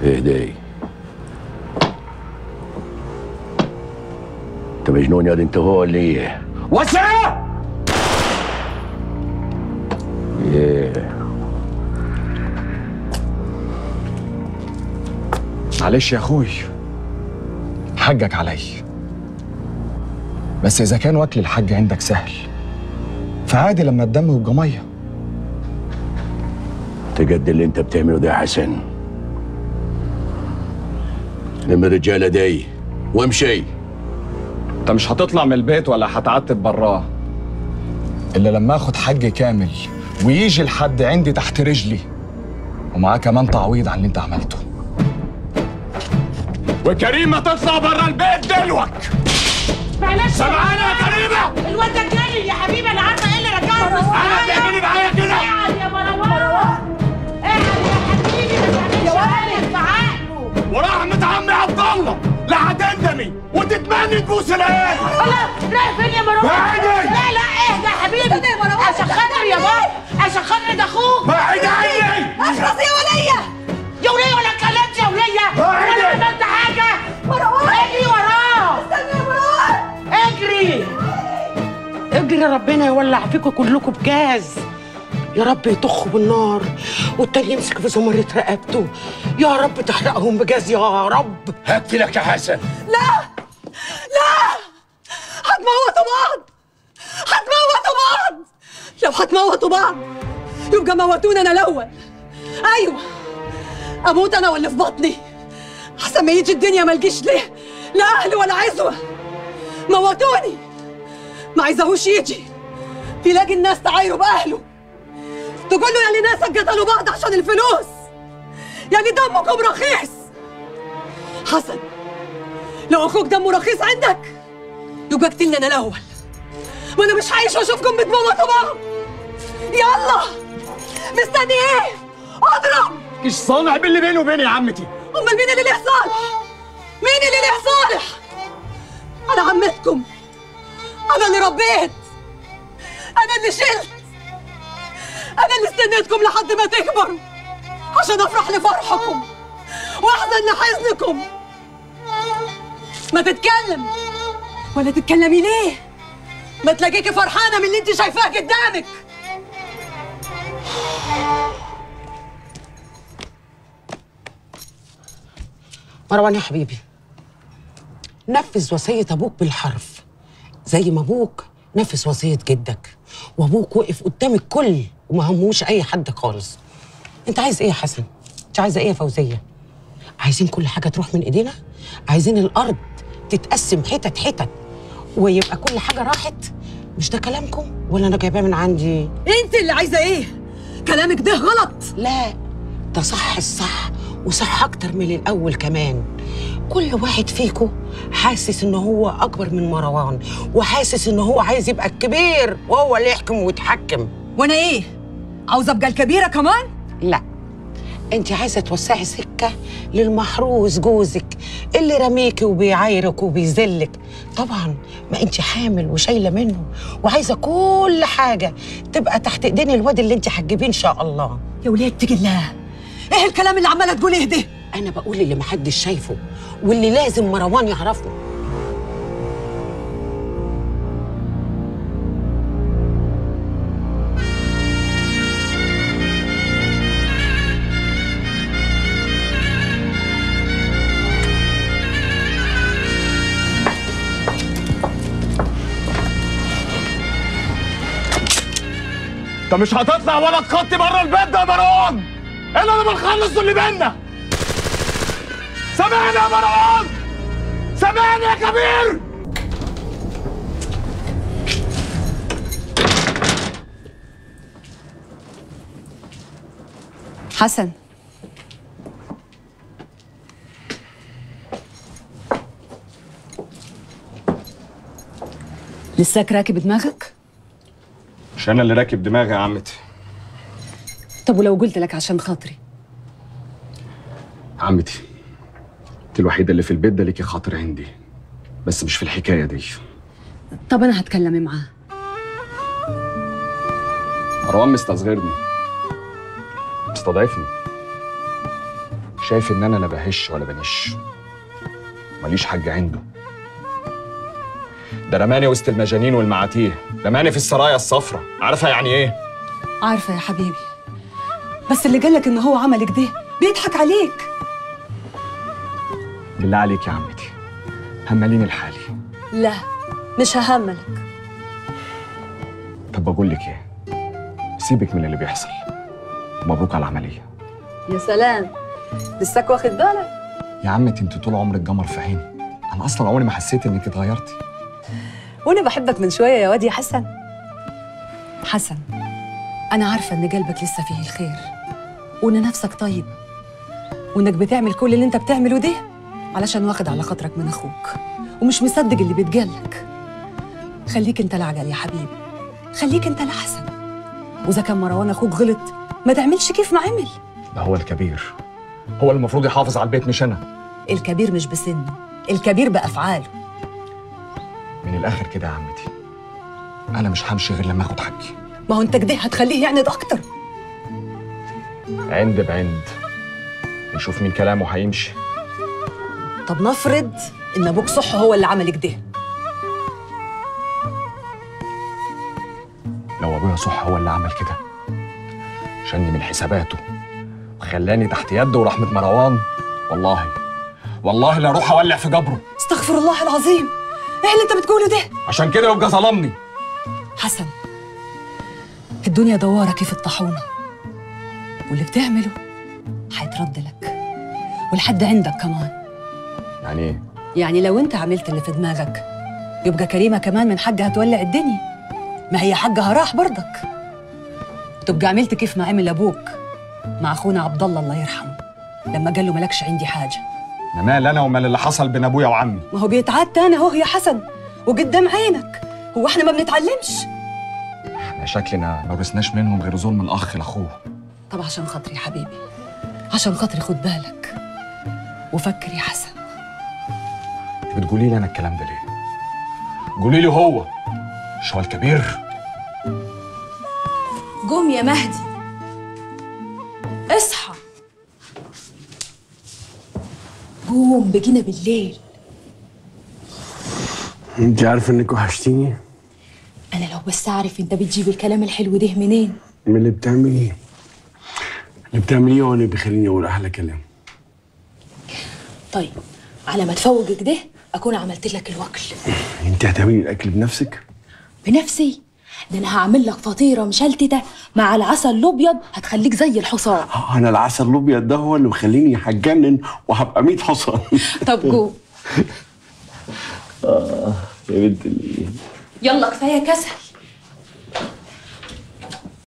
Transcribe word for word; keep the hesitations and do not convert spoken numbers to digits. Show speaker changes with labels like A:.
A: اهدي. انت مجنون يا دي انت هو ولا ايه؟ وسع! ايه
B: معلش يا اخوي، حقك علي، بس اذا كان واكل الحاج عندك سهل فعادي لما الدم يبقى ميه.
A: تقد اللي انت بتعمله ده يا حسن. لم الرجاله دي وامشي.
B: انت مش هتطلع من البيت ولا هتعتب براه الا لما اخد حج كامل ويجي الحد عندي تحت رجلي ومعاه كمان تعويض عن اللي انت عملته. وكريمه تطلع بره البيت دلوك.
C: معلش
B: سامعاني يا كريمه؟
C: الواد ده اتجنن يا حبيبي، انا عارفه ايه اللي رجعه.
B: انا تعملي معايا كده؟
C: اقعد يا مروان، اقعد يا حبيبي، ما تعملش في عقله.
B: ورحمه عمي عبد الله لا هتندمي وتتمني تبوس العيال.
C: الله، رايح فين يا مروان؟
B: بعيدي.
C: لا لا اهدى يا حبيبي عشان خاطري يا بابا، عشان خاطري ده اخوك.
B: بعيدي عني.
C: اخلص يا وليه، يا وليه ولا اتكلمت يا وليه ولا عملت حاجه. مروان اجري وراه، استنى يا مروان، اجري اجري، ربنا يولع فيكم كلكم بجاز. يا رب يطخوا بالنار والتاني يمسك في زمرة رقبته، يا رب تحرقهم بجاز يا رب.
A: هقتلك يا حسن.
C: لا لا، هتموتوا بعض، هتموتوا بعض. لو هتموتوا بعض يبقى موتونا انا الاول. ايوه اموت انا واللي في بطني احسن ما يجي الدنيا ملجيش ليه لا اهل ولا عزوه. موتوني، ما عايزاهوش يجي يلاقي الناس تعايروا باهله، تقول له يا اللي ناسك قتلوا بعض عشان الفلوس، يعني دمكم رخيص. حسن لو اخوك دمه رخيص عندك يبقى اقتلني انا الاول، ما انا مش عايش واشوفكم بتموتوا بعض. يلا مستني ايه؟ اضرب.
B: مش صانع باللي بيني وبيني يا عمتي.
C: امال مين اللي ليه صالح؟ مين اللي ليه صالح؟ انا عمتكم، انا اللي ربيت، انا اللي شلت، انا اللي استنيتكم لحد ما تكبروا عشان افرح لفرحكم واحزن لحزنكم. ما تتكلم ولا تتكلمي ليه؟ ما تلاقيكي فرحانه من اللي انت شايفاه قدامك. مروان يا حبيبي، نفذ وصية أبوك بالحرف زي ما أبوك نفذ وصية جدك، وأبوك وقف قدام الكل وما هموش أي حد خالص. أنت عايز إيه يا حسن؟ أنت عايزة إيه يا فوزية؟ عايزين كل حاجة تروح من إيدينا؟ عايزين الأرض تتقسم حتت حتت ويبقى كل حاجة راحت؟ مش ده كلامكم ولا أنا جايباه من عندي؟ أنت اللي عايزة إيه؟ كلامك ده غلط. لا ده صح الصح، وصح أكتر من الأول كمان. كل واحد فيكم حاسس إن هو أكبر من مروان، وحاسس إن هو عايز يبقى الكبير وهو اللي يحكم ويتحكم. وأنا إيه؟ عاوزة أبقى الكبيرة كمان؟ لا، أنت عايزة توسعي سكة للمحروس جوزك اللي رميكي وبيعايرك وبيذلك. طبعا ما أنت حامل وشايلة منه وعايزة كل حاجة تبقى تحت إيدين الواد اللي أنت هتجيبيه إن شاء الله. يا ولاد اتقي الله، إيه الكلام اللي عمالة تقوليه ده؟ أنا بقول اللي محدش شايفه واللي لازم مروان يعرفه.
B: انت مش هتطلع ولا تخطي بره البيت ده يا مروان الا لما نخلص اللي بينا. سامعني يا مروان، سامعني يا كبير.
D: حسن، لساك راكب دماغك؟
B: مش انا اللي راكب دماغي يا عمتي.
D: طب ولو قلت لك عشان خاطري؟
B: عمتي انت الوحيده اللي في البيت ده ليكي خاطر عندي، بس مش في الحكايه دي.
D: طب انا هتكلم معاه.
B: مروان مستصغرني، مستضعفني، شايف ان انا لا بهش ولا بنش، ماليش حاجة عنده. ده رماني وسط المجانين والمعاتيه، رماني في السرايا الصفرا، عارفة يعني ايه؟
D: عارفة يا حبيبي، بس اللي قالك إن هو عمل كده بيضحك عليك.
B: بالله عليك يا عمتي، همليني لحالي.
D: لا مش ههملك.
B: طب بقول لك ايه، سيبك من اللي بيحصل، مبروك على العملية.
D: يا سلام، لساك واخد بالك؟
B: يا عمتي انت طول عمرك جمر في عيني، انا اصلا عمري ما حسيت انك اتغيرتي.
D: وأنا بحبك من شوية يا واد يا حسن. حسن، أنا عارفة إن قلبك لسه فيه الخير، وإن نفسك طيب، وإنك بتعمل كل اللي أنت بتعمله ده علشان واخد على خاطرك من أخوك، ومش مصدق اللي بيتقالك. خليك أنت العجل يا حبيبي، خليك أنت الأحسن. وإذا كان مروان أخوك غلط ما تعملش كيف ما عمل.
B: ده هو الكبير، هو المفروض يحافظ على البيت مش أنا.
D: الكبير مش بسنه، الكبير بأفعاله.
B: من الآخر كده يا عمتي، أنا مش همشي غير لما آخد حقي.
D: ما هو أنت كده هتخليه يعند أكتر.
B: عند بعند، نشوف مين كلامه هيمشي.
D: طب نفرض إن أبوك صح هو اللي عمل كده.
B: لو أبويا صح هو اللي عمل كده، شني من حساباته وخلاني تحت يده ورحمة مروان، والله والله لا أروح أولع في جبره.
D: استغفر الله العظيم، إيه اللي أنت بتقوله ده؟
B: عشان كده يبقى ظلمني.
D: حسن، الدنيا دوارة كيف الطاحونة، واللي بتعمله هيترد لك ولحد عندك كمان.
B: يعني إيه؟
D: يعني لو أنت عملت اللي في دماغك يبقى كريمة كمان من حقها تولع الدنيا، ما هي حقها راح برضك. تبقى عملت كيف ما عمل أبوك مع أخونا عبد الله الله يرحمه لما قال له مالكش عندي حاجة.
B: أنا مال أنا ومال اللي حصل بين أبويا وعمي.
D: ما هو بيتعاد تاني أهو يا حسن، وقدام عينك. هو إحنا ما بنتعلمش؟
B: احنا شكلنا ما ورثناش منهم غير ظلم الأخ لأخوه.
D: طب عشان خاطري يا حبيبي، عشان خاطري خد بالك وفكر يا حسن.
B: انت بتقولي لي أنا الكلام ده ليه؟ قولي لي هو مش هو الكبير؟
E: قوم يا مهدي، اصحى، قوم بقينا بالليل.
F: انت عارفه انك وحشتيني؟
E: انا لو بس اعرف انت بتجيب الكلام الحلو ده منين.
F: من اللي بتعمليه اللي بتعمليه هو اللي بيخليني اقول احلى كلام.
E: طيب على ما تفوق كده اكون عملت لك الوكل.
F: انت هتعملي الاكل بنفسك؟
E: بنفسي؟ ده انا هعمل لك فطيره مشلتته مع العسل الابيض هتخليك زي الحصان.
F: اه انا العسل الابيض ده هو اللي مخليني هتجنن وهبقى ميت حصان.
E: طب قوم.
F: اه يا بنت ال...
E: يلا كفايه كسل.